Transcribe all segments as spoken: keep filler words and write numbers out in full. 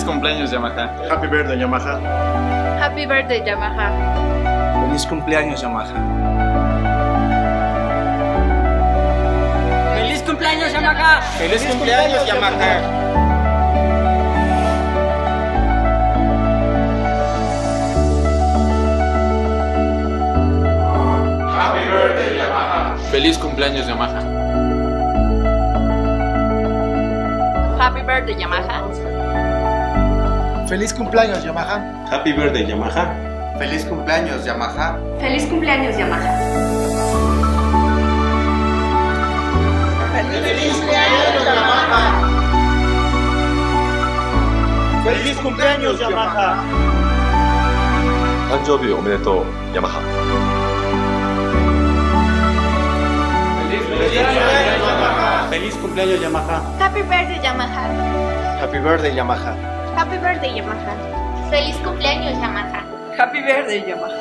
Feliz cumpleaños, Yamaha. Happy birthday, Yamaha. Happy birthday, Yamaha. Feliz cumpleaños, Yamaha. ¡Feliz cumpleaños, Yamaha! ¡Feliz cumpleaños, Yamaha! Happy birthday, Yamaha. ¡Feliz cumpleaños, Yamaha! Happy birthday, Yamaha. Feliz cumpleaños, Yamaha. Happy birthday, Yamaha. Feliz cumpleaños, Yamaha. Feliz cumpleaños, Yamaha. Feliz cumpleaños, Yamaha. Feliz cumpleaños, Yamaha. 誕生日おめでとう、ヤマハ。 Feliz cumpleaños, Yamaha. Happy birthday, Yamaha. Happy birthday, Yamaha. Happy birthday, Yamaha. Feliz cumpleaños, Yamaha. Happy birthday, Yamaha.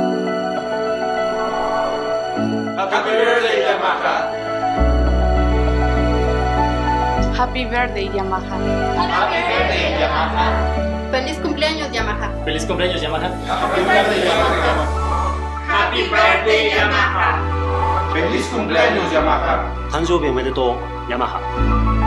Happy birthday, Yamaha. Happy birthday, Yamaha. Happy birthday, Yamaha. Feliz cumpleaños, Yamaha. ¡Feliz cumpleaños, Yamaha! Happy birthday, Yamaha. Happy birthday, Yamaha. Feliz cumpleaños, Yamaha. 誕生日おめでとう、ヤマハ。